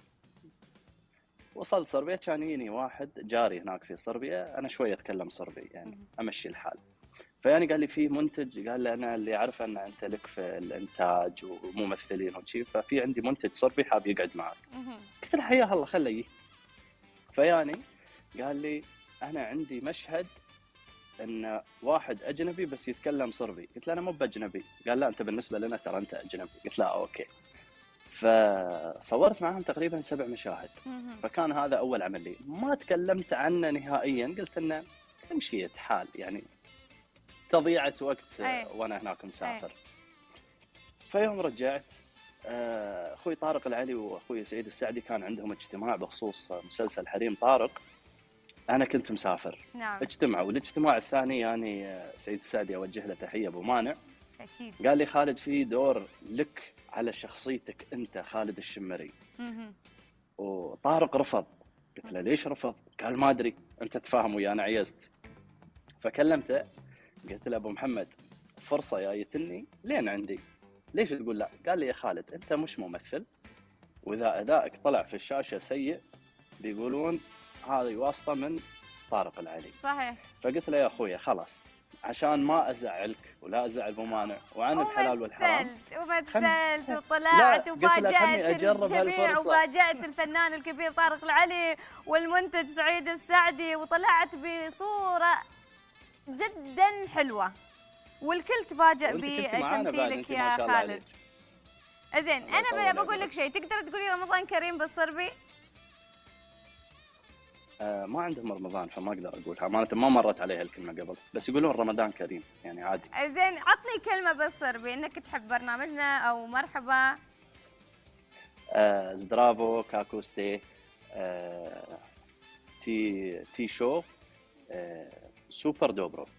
I: وصلت صربيا، كان يجيني واحد جاري هناك في صربيا، أنا شوية أتكلم صربي يعني أمشي الحال، فيعني قال لي في منتج، قال لي أنا اللي أعرف أن أنت لك في الإنتاج وممثلين وشي، ففي عندي منتج صربي حاب يقعد معك. قلت له حياه الله خليه. فيعني قال لي أنا عندي مشهد ان واحد اجنبي بس يتكلم صربي. قلت له انا مو باجنبي. قال لا انت بالنسبه لنا ترى انت اجنبي. قلت له اوكي. فصورت معهم تقريبا 7 مشاهد. فكان هذا اول عمل لي، ما تكلمت عنه نهائيا، قلت انه تمشية حال يعني تضيعة وقت وانا هناك مسافر. فيوم رجعت اخوي طارق العلي واخوي سعيد السعدي كان عندهم اجتماع بخصوص مسلسل حريم طارق. أنا كنت مسافر.
A: نعم.
I: اجتمعوا، والاجتماع الثاني يعني سعيد السعدي أوجه له تحية أبو مانع.
A: أكيد.
I: قال لي خالد في دور لك على شخصيتك أنت خالد الشمري. وطارق رفض. قلت له ليش رفض؟ قال ما أدري، أنت تفاهم ويانا عيزت. فكلمته قلت له أبو محمد فرصة جايتني لين عندي، ليش تقول لا؟ قال لي يا خالد أنت مش ممثل، وإذا أدائك طلع في الشاشة سيء بيقولون هذه واسطة من طارق العلي.
A: صحيح.
I: فقلت له يا أخويا خلاص عشان ما أزعلك ولا أزعل أبو مانع وعن الحلال والحرام.
A: ومثلت وطلعت وفاجأت الجميع وفاجأت الفنان الكبير طارق العلي والمنتج سعيد السعدي، وطلعت بصورة جدا حلوة والكل تفاجأ بتمثيلك يا خالد. زين أنا بقول لك شيء، تقدر تقولي رمضان كريم بالصربي؟
I: ما عندهم رمضان فما اقدر اقولها، امانه ما مرت عليها الكلمه قبل، بس يقولون رمضان كريم يعني عادي.
A: زين عطني كلمه بالصربي انك تحب برنامجنا او مرحبا.
I: زدرافو كاكوستي تي شو سوبر دوبرو.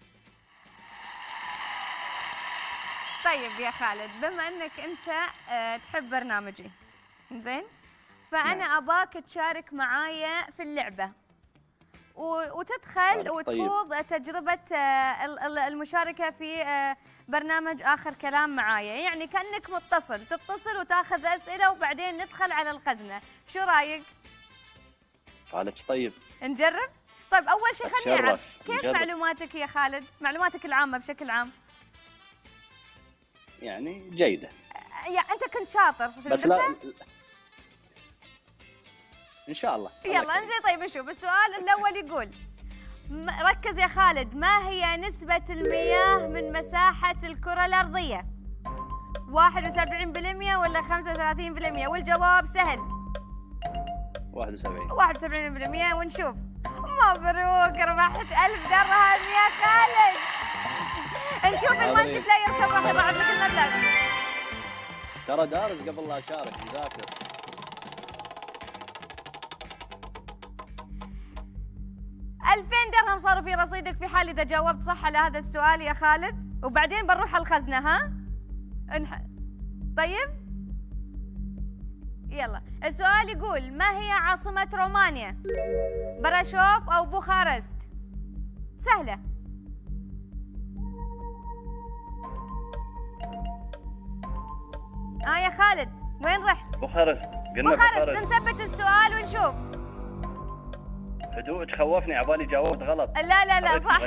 A: طيب يا خالد، بما انك انت تحب برنامجي زين، فانا اباك تشارك معايا في اللعبه وتدخل وتخوض تجربة المشاركة في برنامج آخر كلام معايا، يعني كأنك تتصل وتاخذ أسئلة وبعدين ندخل على الخزنة، شو رايك؟
I: قالك طيب
A: نجرب؟ طيب أول شيء خليني أعرف كيف معلوماتك يا خالد؟ معلوماتك العامة بشكل عام؟
I: يعني جيدة.
A: يعني أنت كنت شاطر في
I: بس لا إن شاء الله.
A: يلا انزين. طيب نشوف السؤال الأول يقول ركز يا خالد، ما هي نسبة المياه من مساحة الكرة الأرضية؟ 71% ولا 35%؟ والجواب سهل 71%. ونشوف. مبروك ربحت 1000 درهم يا خالد. نشوف المالتي بلاير كم راح يضاعف لك المبلغ.
I: ترى دارس قبل لا أشارك مذاكر.
A: 2000 درهم صاروا في رصيدك في حال إذا جاوبت صح على هذا السؤال يا خالد، وبعدين بنروح على الخزنة. ها؟ طيب؟ يلا، السؤال يقول ما هي عاصمة رومانيا؟ براشوف أو بوخارست؟ سهلة. يا خالد وين رحت؟
I: بوخارست.
A: بوخارست. نثبت السؤال ونشوف.
I: هدوء تخوفني عبالي جاوبت غلط.
A: لا صح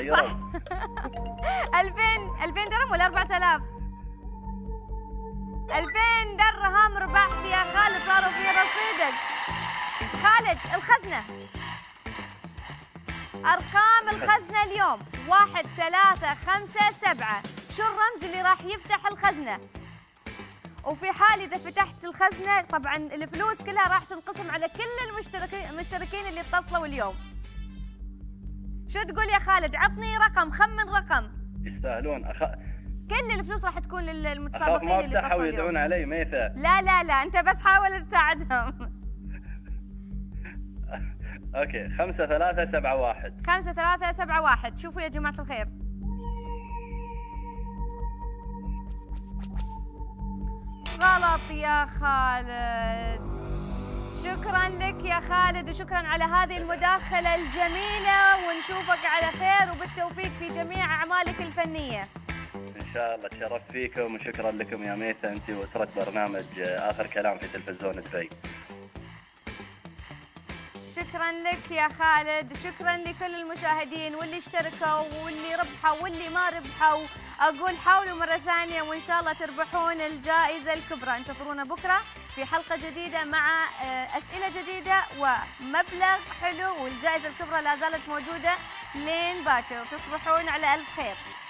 A: 2000 درهم ولا 4000؟ 2000 درهم ربحت يا خالد، صاروا في رصيدك. خالد الخزنة، أرقام الخزنة اليوم 1 3 5 7. شو الرمز اللي راح يفتح الخزنة؟ وفي حال اذا فتحت الخزنه طبعا الفلوس كلها راح تنقسم على كل المشتركين اللي اتصلوا اليوم. شو تقول يا خالد؟ عطني رقم، خمن رقم.
I: يستاهلون
A: كل الفلوس راح تكون للمتسابقين اللي اتصلوا اليوم.
I: ويدعون علي ميثا.
A: لا انت بس حاول تساعدهم.
I: اوكي 5371.
A: 5371. شوفوا يا جماعة الخير. غلط يا خالد. شكرا لك يا خالد وشكرا على هذه المداخلة الجميلة، ونشوفك على خير وبالتوفيق في جميع أعمالك الفنية.
I: إن شاء الله. تشرفت فيكم وشكرا لكم يا ميثا أنت وأسرة برنامج آخر كلام في تلفزيون دبي.
A: شكرا لك يا خالد وشكرا لكل المشاهدين واللي اشتركوا واللي ربحوا واللي ما ربحوا. أقول حاولوا مرة ثانية وإن شاء الله تربحون الجائزة الكبرى. انتظرونا بكرة في حلقة جديدة مع أسئلة جديدة ومبلغ حلو، والجائزة الكبرى لا زالت موجودة لين باكر، وتصبحون على ألف خير.